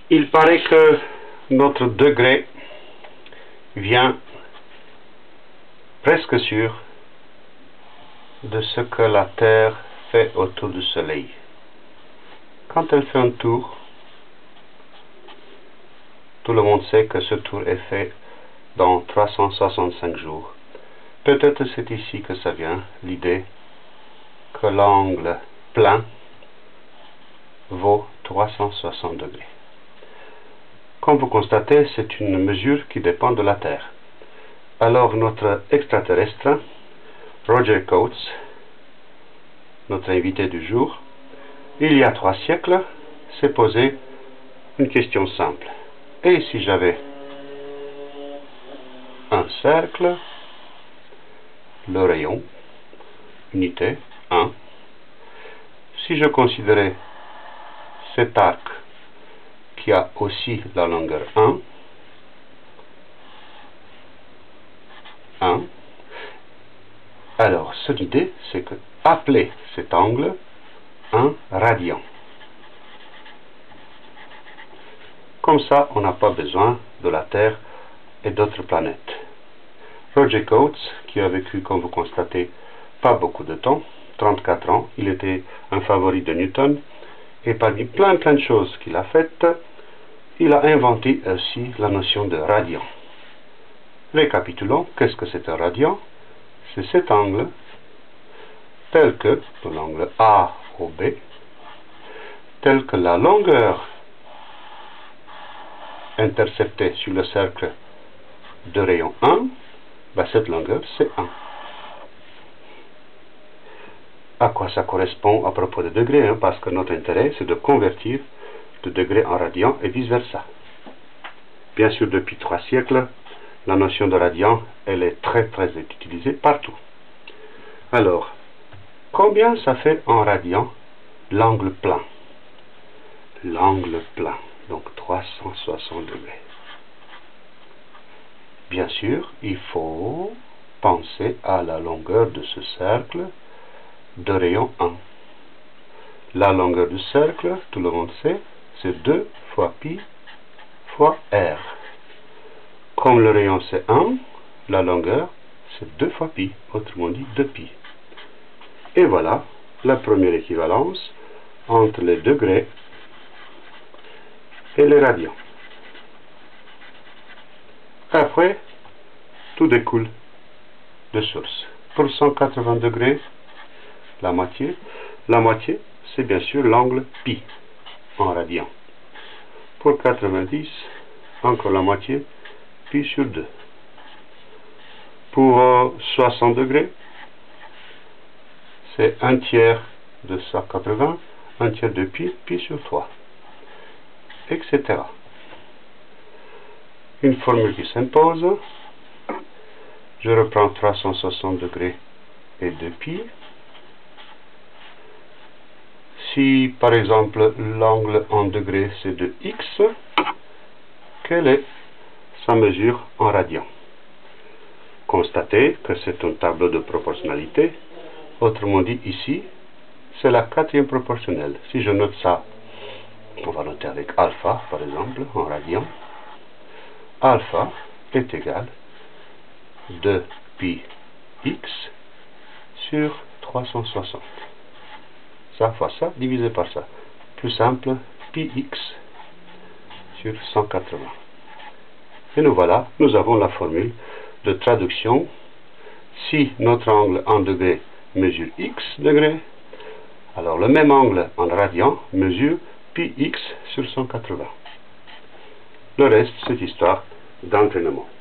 Il paraît que notre degré vient presque sûr de ce que la Terre fait autour du Soleil. Quand elle fait un tour, tout le monde sait que ce tour est fait dans 365 jours. Peut-être c'est ici que ça vient, l'idée que l'angle plein vaut 360 degrés. Comme vous constatez, c'est une mesure qui dépend de la Terre. Alors notre extraterrestre, Roger Coates, notre invité du jour, il y a 3 siècles, s'est posé une question simple. Et si j'avais un cercle, le rayon, unité 1, si je considérais cet arc qui a aussi la longueur 1, alors cette idée c'est que appeler cet angle un radian. Comme ça, on n'a pas besoin de la Terre et d'autres planètes. Roger Coates, qui a vécu, comme vous constatez, pas beaucoup de temps, 34 ans, il était un favori de Newton, et parmi plein de choses qu'il a faites, il a inventé aussi la notion de radian. Récapitulons, qu'est-ce que c'est un radian? C'est cet angle, tel que l'angle AOB, tel que la longueur interceptée sur le cercle de rayon 1, cette longueur c'est 1. À quoi ça correspond à propos de degrés, parce que notre intérêt c'est de convertir de degrés en radians et vice versa. Bien sûr, depuis 3 siècles, la notion de radian elle est très utilisée partout. Alors, combien ça fait en radian l'angle plein? L'angle plein, donc 360 degrés. Bien sûr, il faut penser à la longueur de ce cercle de rayon 1. La longueur du cercle, tout le monde sait, c'est 2 fois pi fois r. Comme le rayon c'est 1, la longueur c'est 2 fois pi, autrement dit 2pi. Et voilà la première équivalence entre les degrés et les radians. Après, tout découle de source. Pour 180 degrés, la moitié c'est bien sûr l'angle pi en radian. Pour 90, encore la moitié, pi sur 2. Pour 60 degrés, c'est 1/3 de 180, 1/3 de pi, pi sur 3, etc. Une formule qui s'impose. Je reprends 360 degrés et 2pi. Si par exemple l'angle en degrés c'est de x, quelle est sa mesure en radians? Constatez que c'est un tableau de proportionnalité. Autrement dit, ici, c'est la 4e proportionnelle. Si je note ça, on va noter avec alpha, par exemple, en radians. Alpha est égal à 2pi x sur 360. Ça fois ça, divisé par ça. Plus simple, pi x sur 180. Et nous voilà, nous avons la formule de traduction. Si notre angle en degrés mesure x degrés, alors le même angle en radian mesure pi x sur 180. Le reste, c'est histoire d'entraînement.